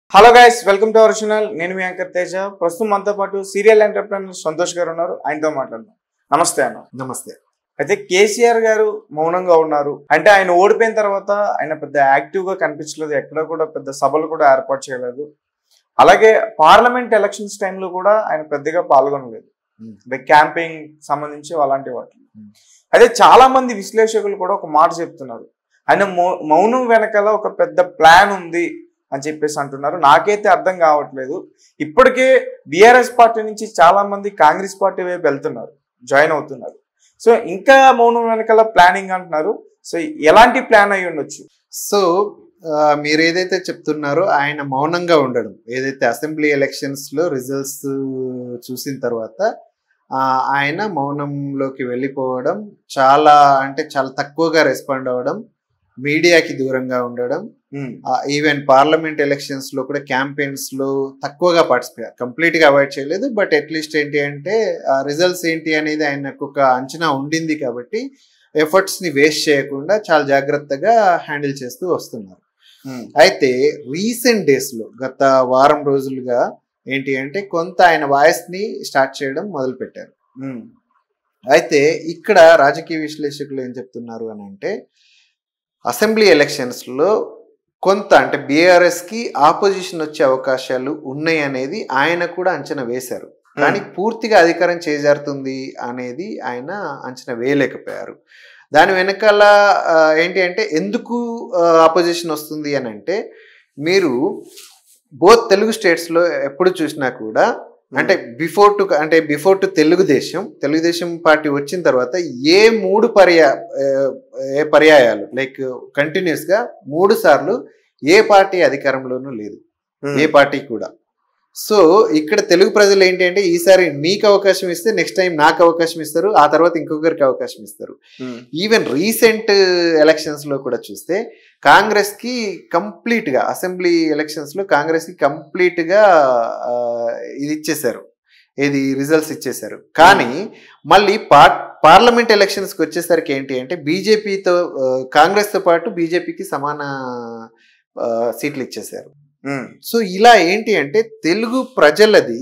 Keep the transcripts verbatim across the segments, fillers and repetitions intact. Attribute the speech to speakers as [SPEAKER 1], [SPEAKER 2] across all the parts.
[SPEAKER 1] Hello guys, welcome to our channel. నేను మీ anchor Teja. ప్రస్తుతం మనతో పాటు సీరియల్ ఎంటర్ప్రెన్యూర్ సంతోష్ గారు ఉన్నారు. ఆయనతో మాట్లాడదాం. నమస్తే అన్న.
[SPEAKER 2] నమస్తే.
[SPEAKER 1] అయితే కేసీఆర్ గారు మౌనంగా ఉన్నారు అంటే ఆయన ఓడిపోయిన తర్వాత ఆయన పెద్ద యాక్టివ్ గా కనిపించలేదు, ఎక్కడ కూడా పెద్ద సభలు కూడా ఏర్పాటు చేయలేదు. అలాగే పార్లమెంట్ ఎలక్షన్స్ టైంలో కూడా ఆయన పెద్దగా పాల్గొనలేదు, అంటే క్యాంపెయిన్ సంబంధించి అలాంటి వాటిలో. అయితే చాలా మంది విశ్లేషకులు కూడా ఒక మాట చెప్తున్నారు, ఆయన మౌనం వెనకాల ఒక పెద్ద ప్లాన్ ఉంది అని చెప్పేసి అంటున్నారు. నాకైతే అర్థం కావట్లేదు. ఇప్పటికే బీఆర్ఎస్ పార్టీ నుంచి చాలా మంది కాంగ్రెస్ పార్టీ వైపు వెళ్తున్నారు, జాయిన్ అవుతున్నారు. సో ఇంకా మౌనం వెనకాల ప్లానింగ్ అంటున్నారు. సో ఎలాంటి ప్లాన్ అయి ఉండొచ్చు?
[SPEAKER 2] సో మీరు ఏదైతే చెప్తున్నారో ఆయన మౌనంగా ఉండడం, ఏదైతే అసెంబ్లీ ఎలక్షన్స్ లో రిజల్ట్స్ చూసిన తర్వాత ఆయన మౌనంలోకి వెళ్ళిపోవడం, చాలా అంటే చాలా తక్కువగా రెస్పాండ్ అవ్వడం, మీడియాకి దూరంగా ఉండడం, ఈవెన్ పార్లమెంట్ ఎలక్షన్స్ లో కూడా క్యాంపెయిన్స్ లో తక్కువగా పార్టిసిపేట్, కంప్లీట్ గా అవాయిడ్ చేయలేదు. బట్ అట్లీస్ట్ ఏంటి అంటే రిజల్ట్స్ ఏంటి అనేది ఆయనకు ఒక అంచనా ఉండింది కాబట్టి ఎఫర్ట్స్ ని వేస్ట్ చేయకుండా చాలా జాగ్రత్తగా హ్యాండిల్ చేస్తూ వస్తున్నారు. అయితే రీసెంట్ డేస్ లో గత వారం రోజులుగా ఏంటి అంటే కొంత ఆయన వాయిస్ ని స్టార్ట్ చేయడం మొదలు పెట్టారు. అయితే ఇక్కడ రాజకీయ విశ్లేషకులు ఏం చెప్తున్నారు అని అంటే అసెంబ్లీ ఎలక్షన్స్ లో కొంత అంటే బీఆర్ఎస్ కి ఆపోజిషన్ వచ్చే అవకాశాలు ఉన్నాయి అనేది ఆయన కూడా అంచనా వేశారు. కానీ పూర్తిగా అధికారం చేజారుతుంది అనేది ఆయన అంచనా వేయలేకపోయారు. దాని వెనకాల ఏంటి అంటే ఎందుకు ఆపోజిషన్ వస్తుంది అని అంటే మీరు బోత్ తెలుగు స్టేట్స్ లో ఎప్పుడు చూసినా కూడా అంటే బిఫోర్ టు అంటే before to Telugu Desam Telugu Desam party వచ్చిన తర్వాత ఏ మూడు పర్యా ఏ పర్యాయాలు లైక్ కంటిన్యూస్ గా మూడు సార్లు ఏ పార్టీ అధికారంలోనూ లేదు, ఏ పార్టీ కూడా. సో ఇక్కడ తెలుగు ప్రజలు ఏంటి అంటే ఈసారి మీకు అవకాశం ఇస్తే నెక్స్ట్ టైం నాకు అవకాశం ఇస్తారు, ఆ తర్వాత ఇంకొకరికి అవకాశం ఇస్తారు. ఈవెన్ రీసెంట్ ఎలక్షన్స్ లో కూడా చూస్తే కాంగ్రెస్ కి కంప్లీట్ గా అసెంబ్లీ ఎలక్షన్స్ లో కాంగ్రెస్ కి కంప్లీట్ గా ఇది ఇచ్చేశారు, ఇది రిజల్ట్స్ ఇచ్చేశారు. కానీ మళ్ళీ పార్ పార్లమెంట్ ఎలక్షన్స్ కి వచ్చేసరికి ఏంటి అంటే బీజేపీతో కాంగ్రెస్ తో పాటు బీజేపీకి సమాన సీట్లు ఇచ్చేశారు. సో ఇలా ఏంటి అంటే తెలుగు ప్రజలది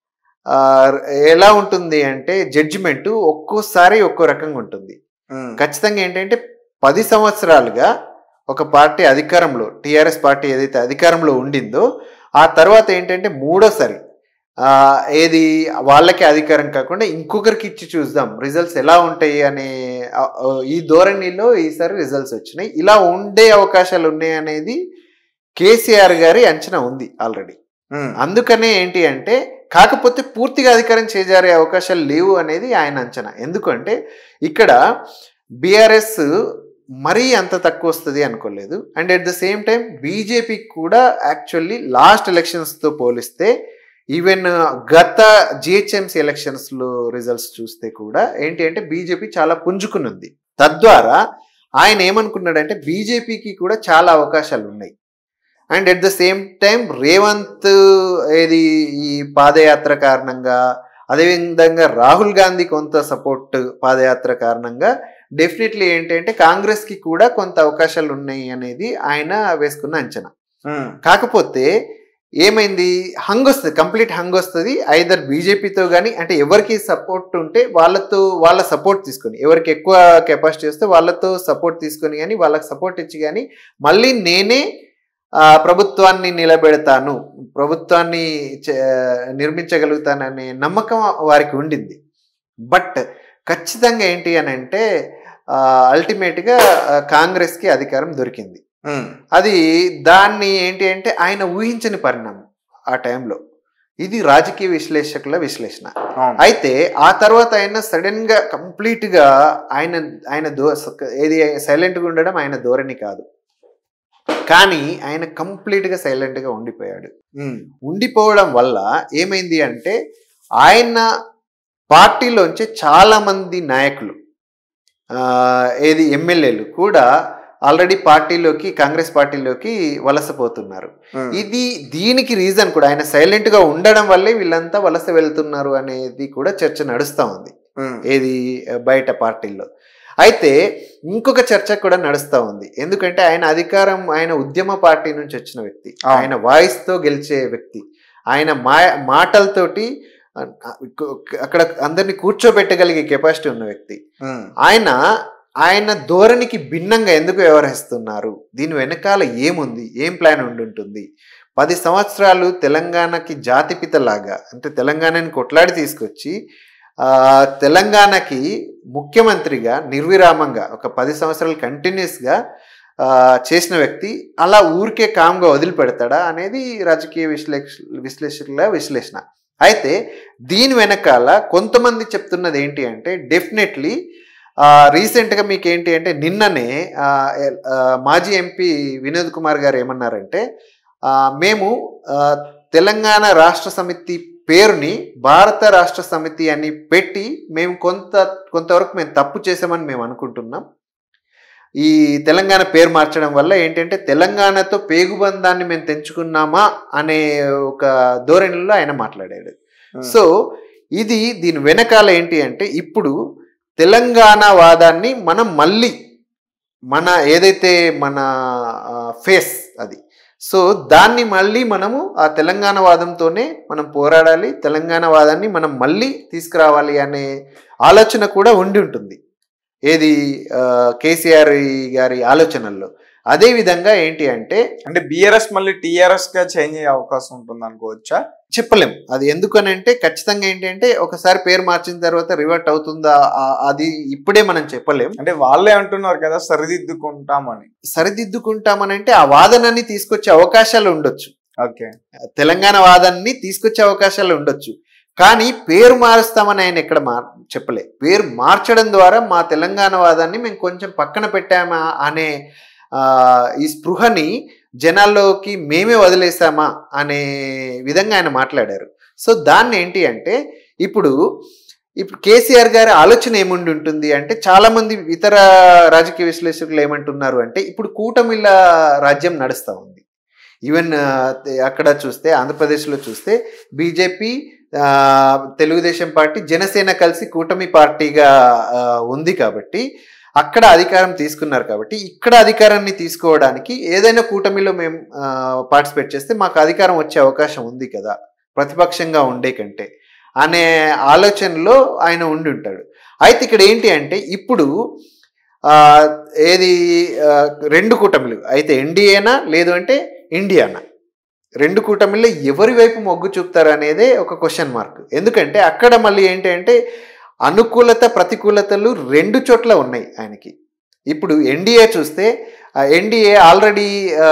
[SPEAKER 2] ఎలా ఉంటుంది అంటే జడ్జిమెంట్ ఒక్కోసారి ఒక్కో రకంగా ఉంటుంది. ఖచ్చితంగా ఏంటంటే పది సంవత్సరాలుగా ఒక పార్టీ అధికారంలో, టిఆర్ఎస్ పార్టీ ఏదైతే అధికారంలో ఉండిందో ఆ తర్వాత ఏంటంటే మూడోసారి ఆ ఏది వాళ్ళకి అధికారం కాకుండా ఇంకొకరికి ఇచ్చి చూద్దాం రిజల్ట్స్ ఎలా ఉంటాయి అనే ఈ ధోరణిలో ఈసారి రిజల్ట్స్ వచ్చినాయి. ఇలా ఉండే అవకాశాలు ఉన్నాయి అనేది కేసీఆర్ గారి అంచనా ఉంది ఆల్రెడీ. అందుకనే ఏంటి అంటే కాకపోతే పూర్తిగా అధికారం చేజారే అవకాశాలు లేవు అనేది ఆయన అంచనా. ఎందుకంటే ఇక్కడ బీఆర్ఎస్ మరీ అంత తక్కువ వస్తుంది అనుకోలేదు. And at the same time BJP కూడా యాక్చువల్లీ లాస్ట్ ఎలక్షన్స్తో పోలిస్తే ఈవెన్ గత జిహెచ్ఎంసీ ఎలక్షన్స్లో రిజల్ట్స్ చూస్తే కూడా ఏంటి అంటే బీజేపీ చాలా పుంజుకునుంది. తద్వారా ఆయన ఏమనుకున్నాడంటే బీజేపీకి కూడా చాలా అవకాశాలు ఉన్నాయి. And at the same time Revanth ఏది ఈ పాదయాత్ర కారణంగా, అదేవిధంగా రాహుల్ గాంధీ కొంత సపోర్ట్ పాదయాత్ర కారణంగా డెఫినెట్లీ ఏంటంటే కాంగ్రెస్ కి కూడా కొంత అవకాశాలు ఉన్నాయి అనేది ఆయన వేసుకున్న అంచనా. కాకపోతే ఏమైంది, హంగ్ వస్తుంది, కంప్లీట్ హంగ్ వస్తుంది. ఐదర్ బీజేపీతో కానీ అంటే ఎవరికి సపోర్ట్ ఉంటే వాళ్ళతో వాళ్ళ సపోర్ట్ తీసుకొని, ఎవరికి ఎక్కువ కెపాసిటీ వస్తే వాళ్ళతో సపోర్ట్ తీసుకొని కానీ వాళ్ళకి సపోర్ట్ ఇచ్చి కానీ మళ్ళీ నేనే ప్రభుత్వాన్ని నిలబెడతాను, ప్రభుత్వాన్ని నిర్మించగలుగుతాననే నమ్మకం వారికి ఉండింది. బట్ ఖచ్చితంగా ఏంటి అని అంటే అల్టిమేట్గా కాంగ్రెస్కి అధికారం దొరికింది. అది దాన్ని ఏంటి అంటే ఆయన ఊహించని పరిణామం ఆ టైంలో. ఇది రాజకీయ విశ్లేషకుల విశ్లేషణ. అయితే ఆ తర్వాత ఆయన సడన్ గా కంప్లీట్ గా ఆయన ఆయన దో ఏది సైలెంట్గా ఉండడం ఆయన ధోరణి కాదు, కానీ ఆయన కంప్లీట్ గా సైలెంట్ గా ఉండిపోయాడు. ఉండిపోవడం వల్ల ఏమైంది అంటే ఆయన పార్టీలోంచి చాలా మంది నాయకులు ఏది ఎమ్మెల్యేలు కూడా ఆల్రెడీ పార్టీలోకి, కాంగ్రెస్ పార్టీలోకి వలసపోతున్నారు. ఇది దీనికి రీజన్ కూడా ఆయన సైలెంట్ గా ఉండడం వల్లే వీళ్ళంతా వలస వెళ్తున్నారు అనేది కూడా చర్చ నడుస్తూ ఉంది ఏది బయట పార్టీల్లో. అయితే ఇంకొక చర్చ కూడా నడుస్తూ ఉంది. ఎందుకంటే ఆయన అధికారం ఆయన ఉద్యమ పార్టీ నుంచి వచ్చిన వ్యక్తి, ఆయన వాయిస్తో గెలిచే వ్యక్తి, ఆయన మా మాటలతోటి అక్కడ అందరినీ కూర్చోబెట్టగలిగే కెపాసిటీ ఉన్న వ్యక్తి. ఆయన ఆయన ధోరణికి భిన్నంగా ఎందుకు వ్యవహరిస్తున్నారు, దీని వెనకాల ఏముంది, ఏం ప్లాన్ ఉండుంటుంది? పది సంవత్సరాలు తెలంగాణకి జాతిపితలాగా అంటే తెలంగాణని కొట్లాడి తీసుకొచ్చి తెలంగాణకి ముఖ్యమంత్రిగా నిర్విరామంగా ఒక పది సంవత్సరాలు కంటిన్యూస్గా చేసిన వ్యక్తి అలా ఊరికే కామ్గా వదిలిపెడతాడా అనేది రాజకీయ విశ్లేష విశ్లేషకుల విశ్లేషణ. అయితే దీని వెనకాల కొంతమంది చెప్తున్నది ఏంటి అంటే డెఫినెట్లీ రీసెంట్గా మీకు ఏంటి అంటే నిన్ననే మాజీ ఎంపీ వినోద్ కుమార్ గారు ఏమన్నారంటే మేము తెలంగాణ రాష్ట్ర సమితి పేరుని భారత రాష్ట్ర సమితి అని పెట్టి మేము కొంత కొంతవరకు మేము తప్పు చేసామని మేము అనుకుంటున్నాం. ఈ తెలంగాణ పేరు మార్చడం వల్ల ఏంటంటే తెలంగాణతో పేగుబంధాన్ని మేము తెంచుకున్నామా అనే ఒక ధోరణిలో ఆయన మాట్లాడాడు. సో ఇది దీని వెనకాల ఏంటి అంటే ఇప్పుడు తెలంగాణ వాదాన్ని మనం మళ్ళీ మన ఏదైతే మన ఫేస్ అది సో దాన్ని మళ్ళీ మనము ఆ తెలంగాణ వాదంతోనే మనం పోరాడాలి, తెలంగాణ వాదాన్ని మనం మళ్ళీ తీసుకురావాలి అనే ఆలోచన కూడా ఉండి ఉంటుంది ఏది కేసీఆర్ గారి ఆలోచనల్లో. అదే విధంగా ఏంటి అంటే
[SPEAKER 1] అంటే బీఆర్ఎస్ మళ్ళీ టీఆర్ఎస్ గా చేంజ్ అయ్యే అవకాశం ఉంటుంది అనుకోవచ్చా?
[SPEAKER 2] చెప్పలేం అది. ఎందుకనంటే ఖచ్చితంగా ఏంటి అంటే ఒకసారి పేరు మార్చిన తర్వాత రివర్ట్ అవుతుందా అది ఇప్పుడే మనం చెప్పలేం.
[SPEAKER 1] అంటే వాళ్ళే అంటున్నారు కదా సరిదిద్దుకుంటామని.
[SPEAKER 2] సరిదిద్దుకుంటామని అంటే ఆ వాదనని తీసుకొచ్చే అవకాశాలు ఉండొచ్చు.
[SPEAKER 1] ఓకే,
[SPEAKER 2] తెలంగాణ వాదనని తీసుకొచ్చే అవకాశాలు ఉండొచ్చు. కానీ పేరు మారుస్తామని ఆయన ఎక్కడ మార్ చెప్పలే. పేరు మార్చడం ద్వారా మా తెలంగాణ వాదాన్ని మేము కొంచెం పక్కన పెట్టామా అనే ఈ స్పృహని జనాల్లోకి మేమే వదిలేసామా అనే విధంగా ఆయన మాట్లాడారు. సో దాన్ని ఏంటి అంటే ఇప్పుడు ఇప్పుడు కేసీఆర్ గారి ఆలోచన ఏముండి ఉంటుంది అంటే చాలా మంది ఇతర రాజకీయ విశ్లేషకులు ఏమంటున్నారు అంటే ఇప్పుడు కూటమిల రాజ్యం నడుస్తూ ఉంది. ఈవెన్ అక్కడ చూస్తే ఆంధ్రప్రదేశ్లో చూస్తే బీజేపీ తెలుగుదేశం పార్టీ జనసేన కలిసి కూటమి పార్టీగా ఉంది కాబట్టి అక్కడ అధికారం తీసుకున్నారు. కాబట్టి ఇక్కడ అధికారాన్ని తీసుకోవడానికి ఏదైనా కూటమిలో మేము పార్టిసిపేట్ చేస్తే మాకు అధికారం వచ్చే అవకాశం ఉంది కదా ప్రతిపక్షంగా ఉండే కంటే అనే ఆలోచనలో ఆయన ఉండి ఉంటాడు. అయితే ఇక్కడ ఏంటి అంటే ఇప్పుడు ఏది రెండు కూటమిలు అయితే ఎన్డీఏనా లేదు అంటే ఇండియానా రెండు కూటమిల్లో ఎవరి వైపు మొగ్గు చూపుతారు అనేదే ఒక క్వశ్చన్ మార్క్. ఎందుకంటే అక్కడ మళ్ళీ ఏంటి అంటే అనుకూలత ప్రతికూలతలు రెండు చోట్ల ఉన్నాయి ఆయనకి. ఇప్పుడు ఎన్డీఏ చూస్తే ఎన్డీఏ ఆల్రెడీ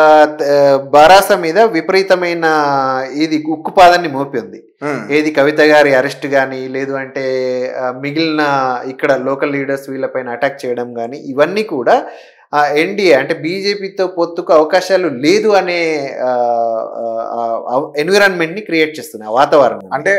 [SPEAKER 2] బారాస మీద విపరీతమైన ఇది ఉక్కుపాదాన్ని మోపింది. ఏది కవిత గారి అరెస్ట్ కానీ లేదు అంటే మిగిలిన ఇక్కడ లోకల్ లీడర్స్ వీళ్ళపైన అటాక్ చేయడం కానీ ఇవన్నీ కూడా ఎన్డీఏ అంటే బీజేపీతో పొత్తుకు అవకాశాలు లేదు అనే ఎన్విరాన్మెంట్ ని క్రియేట్ చేస్తున్నాయి వాతావరణం.
[SPEAKER 1] అంటే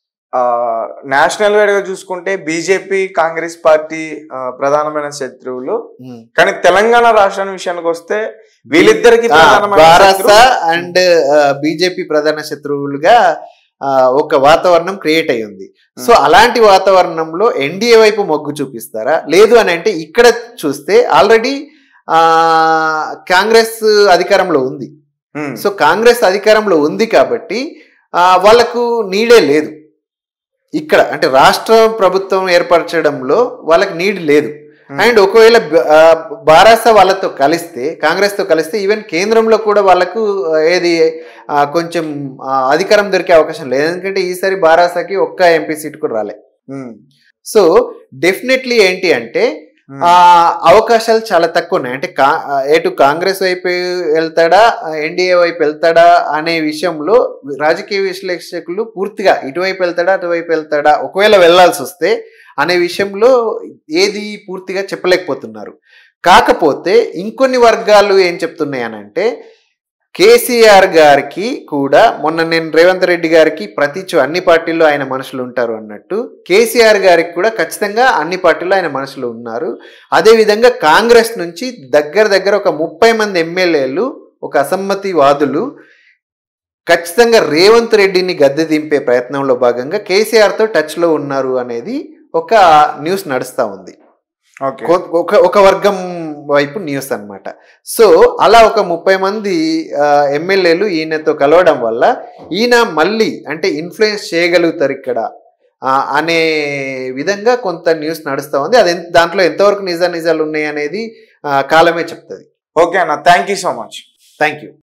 [SPEAKER 1] నేషనల్ వైడ్ గా చూసుకుంటే బీజేపీ కాంగ్రెస్ పార్టీ ప్రధానమైన శత్రువులు, కానీ తెలంగాణ రాష్ట్రాన్ని విషయానికి వస్తే వీళ్ళిద్దరికి
[SPEAKER 2] బారాస అండ్ బీజేపీ ప్రధాన శత్రువులుగా ఒక వాతావరణం క్రియేట్ అయి ఉంది. సో అలాంటి వాతావరణంలో ఎన్డీఏ వైపు మొగ్గు చూపిస్తారా లేదు అని అంటే ఇక్కడ చూస్తే ఆల్రెడీ ఆ కాంగ్రెస్ అధికారంలో ఉంది. సో కాంగ్రెస్ అధికారంలో ఉంది కాబట్టి ఆ వాళ్ళకు నీడే లేదు ఇక్కడ అంటే రాష్ట్ర ప్రభుత్వం ఏర్పరచడంలో వాళ్ళకి నీడ్ లేదు. అండ్ ఒకవేళ బారాస వాళ్ళతో కలిస్తే కాంగ్రెస్ తో కలిస్తే ఈవెన్ కేంద్రంలో కూడా వాళ్ళకు ఏది కొంచెం అధికారం దొరికే అవకాశం లేదు. ఎందుకంటే ఈసారి బారాసకి ఒక్క ఎంపీ సీట్ కూడా రాలే. సో డెఫినెట్లీ ఏంటి అంటే ఆ అవకాశాలు చాలా తక్కువ ఉన్నాయి. అంటే కా ఎటు కాంగ్రెస్ వైపు వెళ్తాడా ఎన్డీఏ వైపు వెళ్తాడా అనే విషయంలో రాజకీయ విశ్లేషకులు పూర్తిగా ఇటువైపు వెళ్తాడా అటువైపు వెళ్తాడా ఒకవేళ వెళ్లాల్సి వస్తే అనే విషయంలో ఏది పూర్తిగా చెప్పలేకపోతున్నారు. కాకపోతే ఇంకొన్ని వర్గాలు ఏం చెప్తున్నాయి అని అంటే కేసీఆర్ గారికి కూడా మొన్న నేను రేవంత్ రెడ్డి గారికి ప్రతి చో అన్ని పార్టీల్లో ఆయన మనుషులు ఉంటారు అన్నట్టు కేసీఆర్ గారికి కూడా ఖచ్చితంగా అన్ని పార్టీల్లో ఆయన మనుషులు ఉన్నారు. అదేవిధంగా కాంగ్రెస్ నుంచి దగ్గర దగ్గర ఒక ముప్పై మంది ఎమ్మెల్యేలు ఒక అసమ్మతి వాదులు ఖచ్చితంగా రేవంత్ రెడ్డిని గద్దె దింపే ప్రయత్నంలో భాగంగా కేసీఆర్తో టచ్లో ఉన్నారు అనేది ఒక న్యూస్ నడుస్తూ ఉంది.
[SPEAKER 1] ఓకే
[SPEAKER 2] ఒక ఒక వర్గం వైపు న్యూస్ అన్నమాట. సో అలా ఒక ముప్పై మంది ఎమ్మెల్యేలు ఈయనతో కలవడం వల్ల ఈయన మళ్ళీ అంటే ఇన్ఫ్లుయెన్స్ చేయగలుగుతారు ఇక్కడ ఆ, అనే విధంగా కొంత న్యూస్ నడుస్తూ ఉంది. అది ఎంత- దాంట్లో ఎంతవరకు నిజా నిజాలు ఉన్నాయి అనేది ఆ, కాలమే చెప్తుంది.
[SPEAKER 1] ఓకే అన్న, thank you so much.
[SPEAKER 2] Thank you.